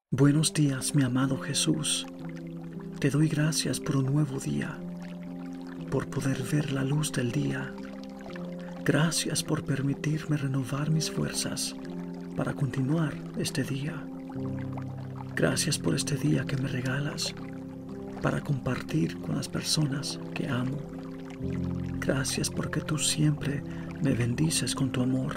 Buenos días, mi amado Jesús. Te doy gracias por un nuevo día, por poder ver la luz del día. Gracias por permitirme renovar mis fuerzas para continuar este día. Gracias por este día que me regalas para compartir con las personas que amo. Gracias porque tú siempre me bendices con tu amor.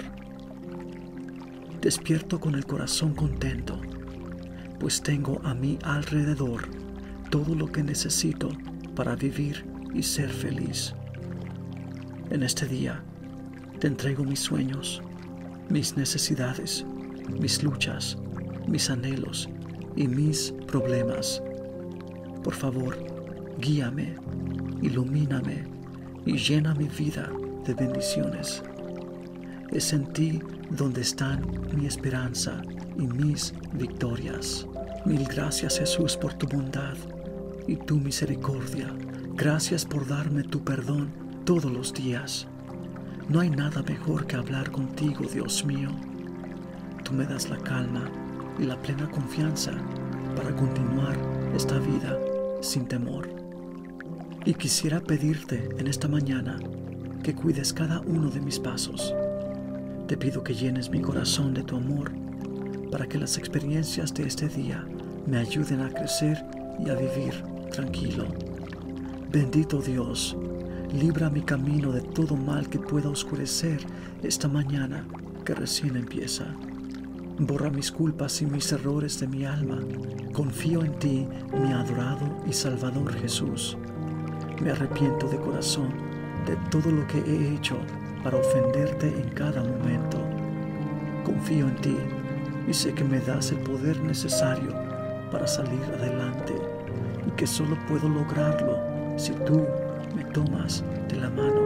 Despierto con el corazón contento, pues tengo a mi alrededor todo lo que necesito para vivir y ser feliz. En este día te entrego mis sueños, mis necesidades, mis luchas, mis anhelos y mis problemas. Por favor, guíame, ilumíname y llena mi vida de bendiciones. Es en ti donde están mi esperanza y mis victorias. Mil gracias, Jesús, por tu bondad y tu misericordia. Gracias por darme tu perdón todos los días. No hay nada mejor que hablar contigo, Dios mío. Tú me das la calma y la plena confianza para continuar esta vida sin temor. Y quisiera pedirte en esta mañana que cuides cada uno de mis pasos. Te pido que llenes mi corazón de tu amor para que las experiencias de este día me ayuden a crecer y a vivir tranquilo. Bendito Dios, libra mi camino de todo mal que pueda oscurecer esta mañana que recién empieza. Borra mis culpas y mis errores de mi alma. Confío en ti, mi adorado y Salvador Jesús. Me arrepiento de corazón de todo lo que he hecho para ofenderte en cada momento. Confío en ti y sé que me das el poder necesario para salir adelante y que solo puedo lograrlo si tú me tomas de la mano.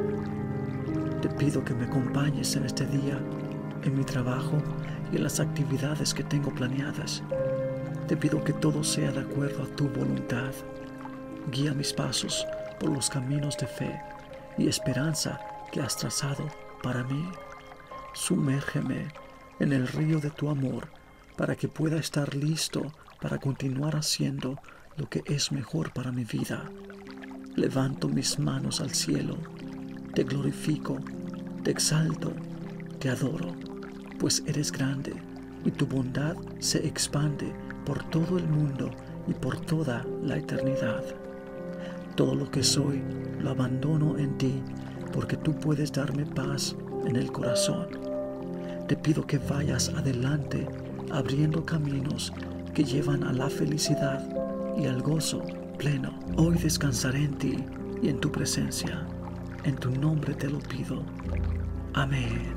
Te pido que me acompañes en este día, en mi trabajo y en las actividades que tengo planeadas. Te pido que todo sea de acuerdo a tu voluntad. Guía mis pasos por los caminos de fe y esperanza que has trazado para mí. Sumérgeme en el río de tu amor para que pueda estar listo para continuar haciendo lo que es mejor para mi vida. Levanto mis manos al cielo, te glorifico, te exalto, te adoro, pues eres grande y tu bondad se expande por todo el mundo y por toda la eternidad. Todo lo que soy lo abandono en ti, porque tú puedes darme paz en el corazón. Te pido que vayas adelante, abriendo caminos que llevan a la felicidad y al gozo pleno. Hoy descansaré en ti y en tu presencia. En tu nombre te lo pido. Amén.